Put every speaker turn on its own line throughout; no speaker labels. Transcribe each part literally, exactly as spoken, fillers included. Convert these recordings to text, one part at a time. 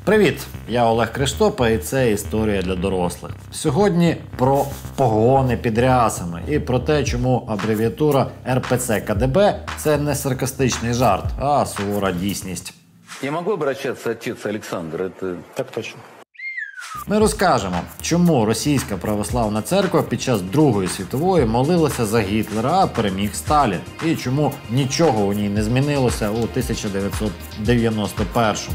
Привіт! Я Олег Криштопа і це історія для дорослих. Сьогодні про погони під рясами і про те, чому абревіатура ер пе це ка де бе – це не саркастичний жарт, а сувора дійсність.
Я можу обращатися, отець Олександр? Это...
Так точно.
Ми розкажемо, чому Російська православна церква під час Другої світової молилася за Гітлера, а переміг Сталін. І чому нічого у ній не змінилося у тисяча дев'ятсот дев'яносто першому.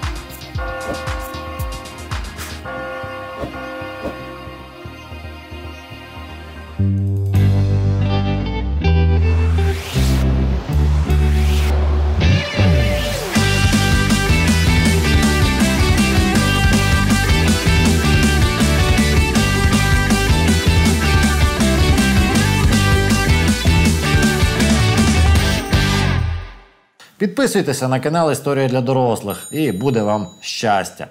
Підписуйтеся на канал «Історія для дорослих» і буде вам щастя.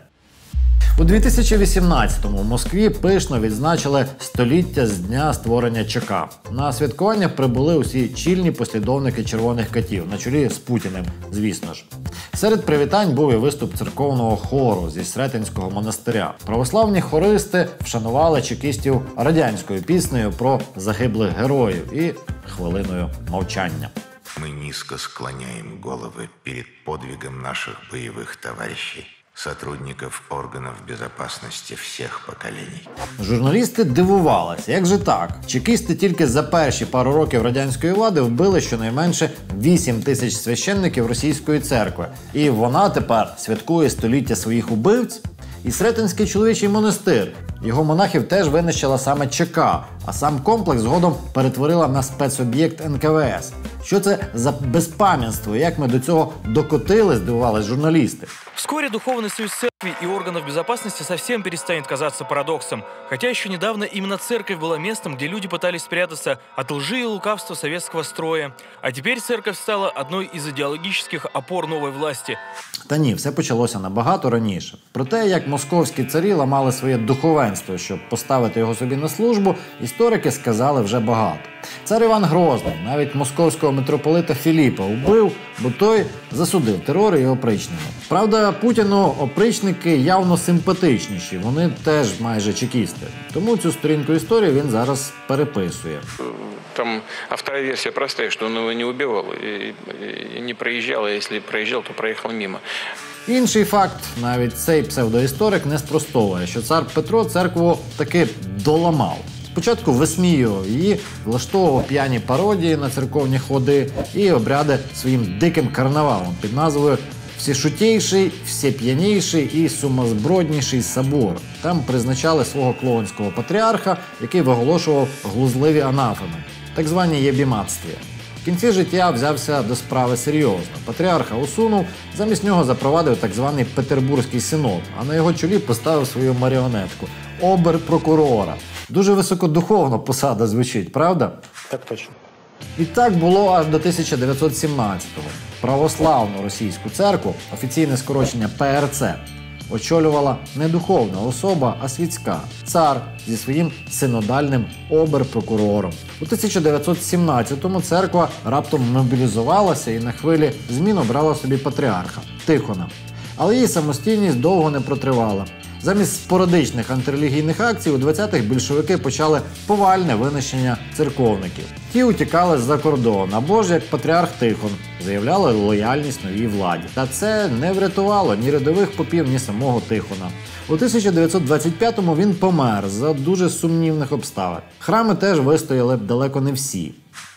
У дві тисячі вісімнадцятому в Москві пишно відзначили століття з дня створення ЧК. На святкування прибули усі чільні послідовники червоних катів, на чолі з Путіним, звісно ж. Серед привітань був і виступ церковного хору зі Сретенського монастиря. Православні хористи вшанували чекістів радянською піснею про загиблих героїв і хвилиною мовчання.
Мы низко склоняем головы перед подвигом наших боевых товарищей, сотрудников органов безопасности всех поколений.
Журналісти дивувалися, як же так? Чекісти тільки за перші пару років радянської влади вбили щонайменше вісім тисяч священників російської церкви. І вона тепер святкує століття своїх убивць? І Сретенський чоловічий монастир. Його монахів теж винищила саме ЧК, а сам комплекс згодом перетворила на спецоб'єкт ен ка ве ес. Що це за безпам'ятство? Як ми до цього докотили, здивувались журналісти.
Вскоре Духовный союз церкви и органов безопасности совсем перестанет казаться парадоксом. Хотя еще недавно именно церковь была местом, где люди пытались спрятаться от лжи и лукавства советского строя. А теперь церковь стала одной из идеологических опор новой власти.
Та ні, все почалося набагато раніше. Про те, як московські царі ламали своє духовенство, щоб поставити його собі на службу, історики сказали вже багато. Цар Іван Грозний навіть московського митрополита Філіпа вбив, бо той засудив терор і опричнення. Правда, Путіну опричники явно симпатичніші, вони теж майже чекісти. Тому цю сторінку історії він зараз переписує.
Там а вторая версия простая, что он его не убивал и, и не проезжал, а если проезжал, то проехал мимо.
Інший факт, навіть цей псевдоісторик не спростовує, що цар Петро церкву таки доламав. Спочатку висміював її, влаштовував п'яні пародії на церковні ходи і обряди своїм диким карнавалом під назвою «Всешутейший, всеп'янійший і сумасбродніший собор». Там призначали свого клоунського патріарха, який виголошував глузливі анафеми, так звані єбіматстві. В кінці життя взявся до справи серйозно. Патріарха усунув, замість нього запровадив так званий Петербурзький синод, а на його чолі поставив свою маріонетку – обер-прокурора. Дуже високодуховно посада звучить, правда?
Так точно.
І так було аж до тисяча дев'ятсот сімнадцятого. Православну російську церкву, офіційне скорочення пе ер це, очолювала не духовна особа, а світська – цар зі своїм синодальним обер-прокурором. У тисяча дев'ятсот сімнадцятому церква раптом мобілізувалася і на хвилі змін обрала собі патріарха – Тихона. Але її самостійність довго не протривала. Замість спорадичних антирелігійних акцій у двадцятих більшовики почали повальне винищення церковників. Ті утікали з-за кордон, або ж, як патріарх Тихон, заявляли лояльність новій владі. Та це не врятувало ні рядових попів, ні самого Тихона. У тисяча дев'ятсот двадцять п'ятому він помер за дуже сумнівних обставин. Храми теж вистояли далеко не всі.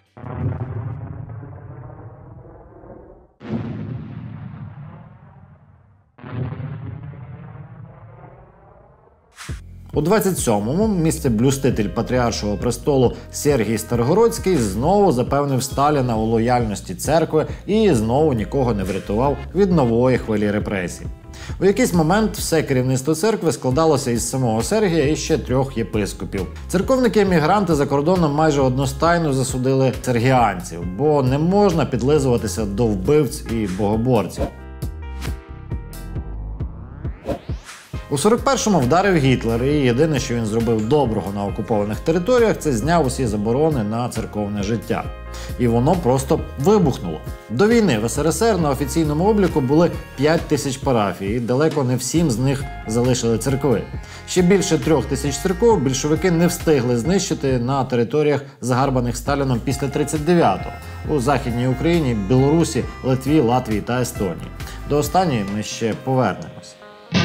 У двадцять сьомому місцеблюститель патріаршого престолу Сергій Старгородський знову запевнив Сталіна у лояльності церкви і знову нікого не врятував від нової хвилі репресій. У якийсь момент все керівництво церкви складалося із самого Сергія і ще трьох єпископів. Церковники-емігранти за кордоном майже одностайно засудили сергіанців, бо не можна підлизуватися до вбивць і богоборців. У сорок першому вдарив Гітлер, і єдине, що він зробив доброго на окупованих територіях, це зняв усі заборони на церковне життя. І воно просто вибухнуло. До війни в ес ер ес ер на офіційному обліку були п'ять тисяч парафій, і далеко не всім з них залишили церкви. Ще більше трьох тисяч церков більшовики не встигли знищити на територіях, загарбаних Сталіном після тридцять дев'ятого у Західній Україні, Білорусі, Литві, Латвії та Естонії. До останньої ми ще повернемось.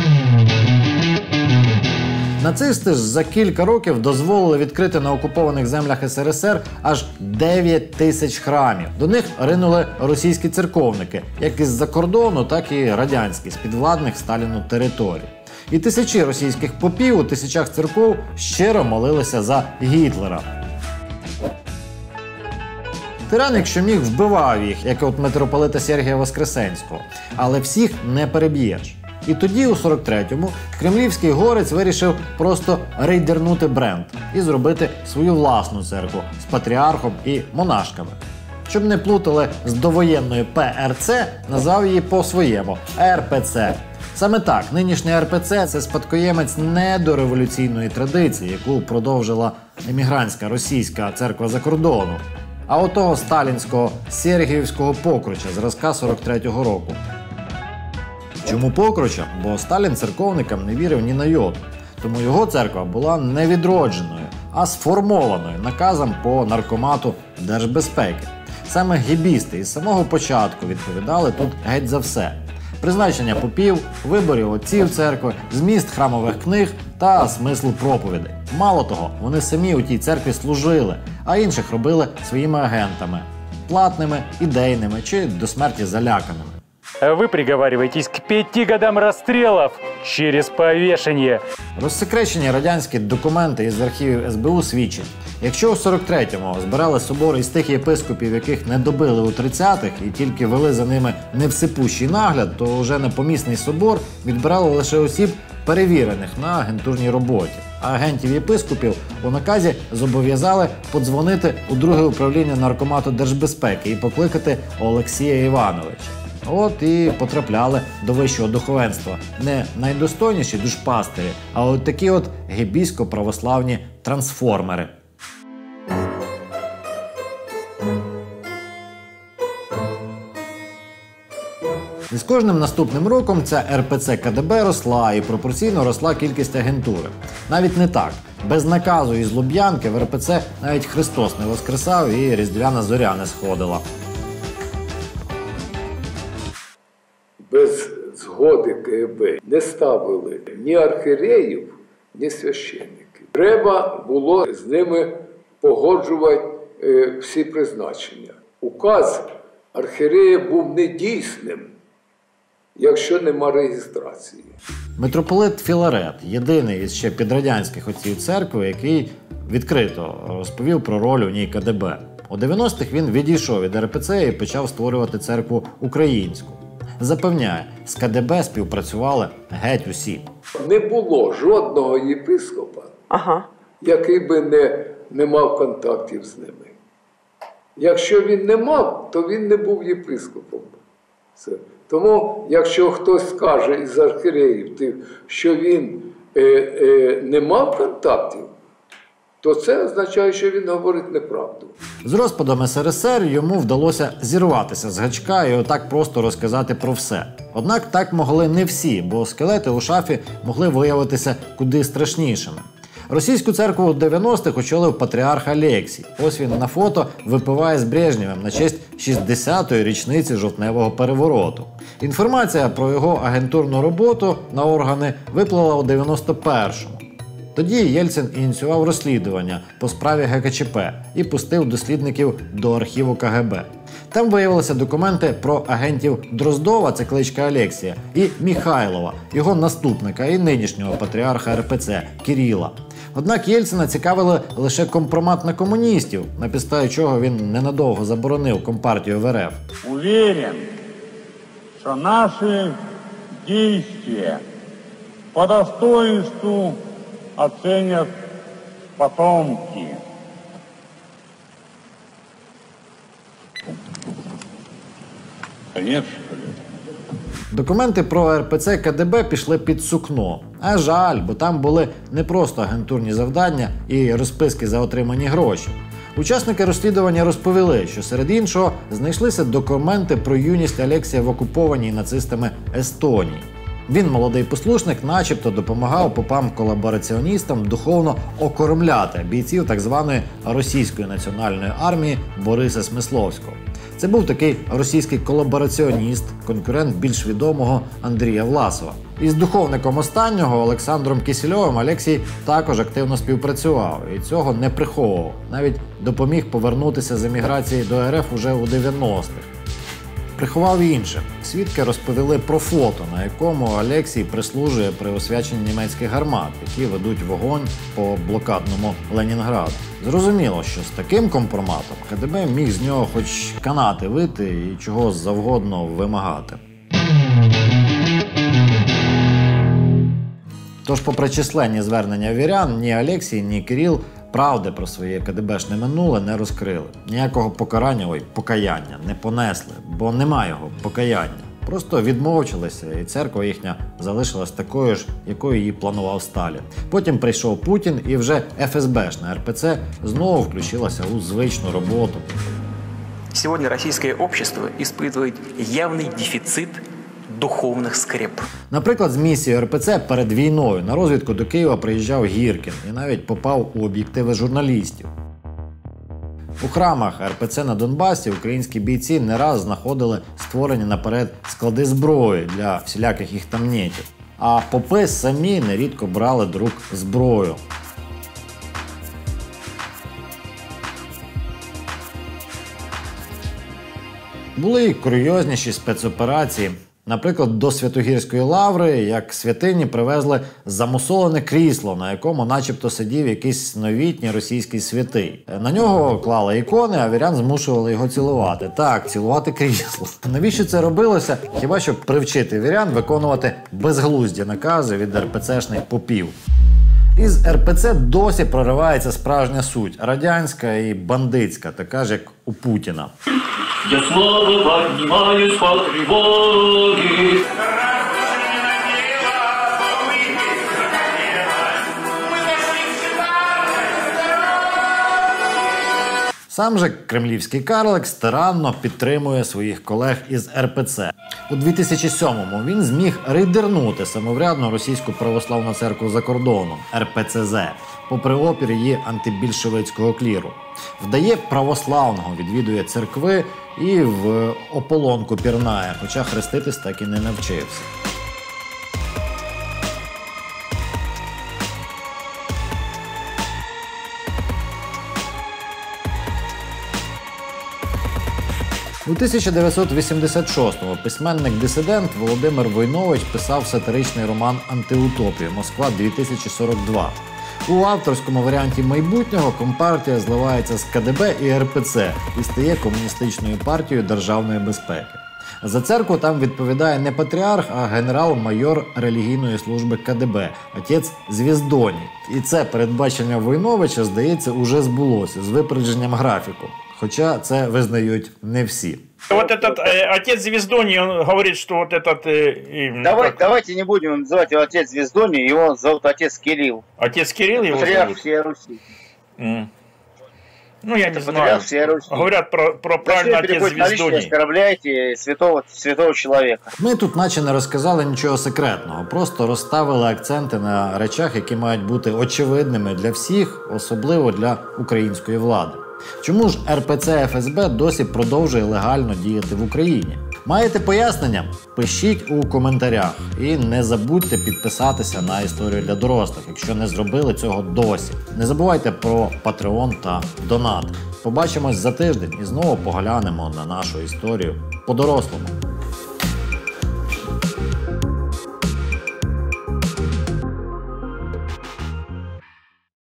Нацисти ж за кілька років дозволили відкрити на окупованих землях ес ер ес ер аж дев'ять тисяч храмів. До них ринули російські церковники, як із-за кордону, так і радянські, з підвладних Сталіну територій. І тисячі російських попів у тисячах церков щиро молилися за Гітлера. Тиран, якщо міг, вбивав їх, як от митрополита Сергія Воскресенського. Але всіх не переб'єш. І тоді, у сорок третьому, кремлівський горець вирішив просто рейдернути бренд і зробити свою власну церкву з патріархом і монашками. Щоб не плутали з довоєнною пе ер це, назвав її по-своєму – ер пе це. Саме так, нинішня ер пе це – це спадкоємець недореволюційної традиції, яку продовжила емігрантська російська церква за кордону. А отого сталінського Сергіївського покруча зразка сорок третього року. Чому покруча? Бо Сталін церковникам не вірив ні на йоту. Тому його церква була не відродженою, а сформованою наказом по наркомату держбезпеки. Саме гебісти із самого початку відповідали тут геть за все. Призначення попів, виборів отців церкви, зміст храмових книг та смислу проповідей. Мало того, вони самі у тій церкві служили, а інших робили своїми агентами – платними, ідейними чи до смерті заляканими.
Вы приговариваетесь к пяти годам расстрелов через повешение.
Розсекречені радянські документи із архівів ес бе у свідчать, якщо у сорок третьому збирали собори із тих єпископів, яких не добили у тридцятих і тільки вели за ними невсипущий нагляд, то вже на помісний собор відбирали лише осіб, перевірених на агентурній роботі. А агентів єпископів у наказі зобов'язали подзвонити у друге управління наркомату держбезпеки і покликати Олексія Івановича. От і потрапляли до вищого духовенства не найдостойніші душпастері, а от такі от гебійсько-православні трансформери. І з кожним наступним роком ця ер пе це ка де бе росла і пропорційно росла кількість агентури. Навіть не так. Без наказу із Луб'янки в ер пе це навіть Христос не воскресав і Різдвяна зоря не сходила.
Без згоди ка ге бе не ставили ні архієреїв, ні священників. Треба було з ними погоджувати е, всі призначення. Указ архієрея був недійсним, якщо нема реєстрації.
Митрополит Філарет – єдиний із ще підрадянських отців церкви, який відкрито розповів про роль у ній ка де бе. У дев'яностих він відійшов від ер пе це і почав створювати церкву українську. Запевняє, з ка де бе співпрацювали геть усі.
Не було жодного єпископа,
ага.
який би не, не мав контактів з ними. Якщо він не мав, то він не був єпископом. Це. Тому, якщо хтось скаже із архієреїв, що він е, е, не мав контактів, то це означає, що він говорить неправду.
З розпадом ес ер ес ер йому вдалося зірватися з гачка і отак просто розказати про все. Однак так могли не всі, бо скелети у шафі могли виявитися куди страшнішими. Російську церкву у дев'яностих очолив патріарх Алексій. Ось він на фото випиває з Брежнєвим на честь шістдесятої річниці жовтневого перевороту. Інформація про його агентурну роботу на органи виплила у дев'яносто першому. Тоді Єльцин ініціював розслідування по справі ге ка че пе і пустив дослідників до архіву ка ге бе. Там виявилися документи про агентів Дроздова, це кличка Алексія, і Михайлова, його наступника і нинішнього патріарха ер пе це Кирила. Однак Єльцина цікавили лише компромат на комуністів, на підставі чого він ненадовго заборонив Компартію в ер еф.
Уверен, що наші дії по достоинству оценят потомки.
Документи про ер пе це ка де бе пішли під сукно. А жаль, бо там були не просто агентурні завдання і розписки за отримані гроші. Учасники розслідування розповіли, що серед іншого знайшлися документи про юність Алексія в окупованій нацистами Естонії. Він, молодий послушник, начебто допомагав попам-колабораціоністам духовно окормляти бійців так званої російської національної армії Бориса Смисловського. Це був такий російський колабораціоніст, конкурент більш відомого Андрія Власова. Із духовником останнього Олександром Кісельовим Алексій також активно співпрацював і цього не приховував. Навіть допоміг повернутися з еміграції до РФ уже у дев'яностих. Приховав інше. Свідки розповіли про фото, на якому Алексій прислужує при освяченні німецьких гармат, які ведуть вогонь по блокадному Ленінграду. Зрозуміло, що з таким компроматом КДБ міг з нього хоч канати вити і чого завгодно вимагати. Тож, попри численні звернення вірян, ні Алексій, ні Кирил правди про своє КДБшне минуле не розкрили. Ніякого покарання, ой, покаяння не понесли, бо нема його покаяння. Просто відмовчилися, і церква їхня залишилась такою ж, якою її планував Сталін. Потім прийшов Путін, і вже ФСБшна РПЦ знову включилася у звичну роботу.
Сьогодні російське общество испытывает явний дефіцит духовних скреп.
Наприклад, з місією РПЦ перед війною на розвідку до Києва приїжджав Гіркін і навіть попав у об'єктиви журналістів. У храмах РПЦ на Донбасі українські бійці не раз знаходили створені наперед склади зброї для всіляких їх тамнєтів. А попи самі нерідко брали до рук зброю. Були й курйозніші спецоперації. Наприклад, до Святогірської лаври, як святині, привезли замусолене крісло, на якому начебто сидів якийсь новітній російський святий. На нього клали ікони, а вірян змушували його цілувати. Так, цілувати крісло. Навіщо це робилося? Хіба щоб привчити вірян виконувати безглузді накази від РПЦшних попів. Із РПЦ досі проривається справжня суть – радянська і бандитська, така ж, як у Путіна.
Я снова поднимаюсь по тревоге.
Сам же кремлівський карлик старанно підтримує своїх колег із РПЦ. У дві тисячі сьомому він зміг рейдернути самоврядну російську православну церкву за кордоном – ер пе це зет, попри опір її антибільшовицького кліру. Вдає православного, відвідує церкви і в ополонку пірнає, хоча хреститись так і не навчився. У тисяча дев'ятсот вісімдесят шостому письменник-дисидент Володимир Войнович писав сатиричний роман «Антиутопію. Москва дві тисячі сорок два». У авторському варіанті майбутнього компартія зливається з ка де бе і ер пе це і стає комуністичною партією державної безпеки. За церкву там відповідає не патріарх, а генерал-майор релігійної служби ка де бе, отець Звіздоній. І це передбачення Войновича, здається, уже збулося з випередженням графіку. Хоча це визнають не всі.
Вот этот э, отец Звездоний, он говорит, что вот этот... Э,
Давай,
как...
Давайте не будем называть его отец Звездоний, его зовут отец Кирилл.
Отец Кирилл его
Патриарх
зовут?
всей Руси.
Mm. Ну, я
Это
не знаю. Говорят про, про правильно отец Звездоний.
Оскорбляете святого, святого человека.
Ми тут наче не розказали нічого секретного, просто розставили акценти на речах, які мають бути очевидними для всіх, особливо для української влади. Чому ж ер пе це еф ес бе досі продовжує легально діяти в Україні? Маєте пояснення? Пишіть у коментарях. І не забудьте підписатися на «Історію для дорослих», якщо не зробили цього досі. Не забувайте про Patreon та донат. Побачимось за тиждень і знову поглянемо на нашу історію по-дорослому.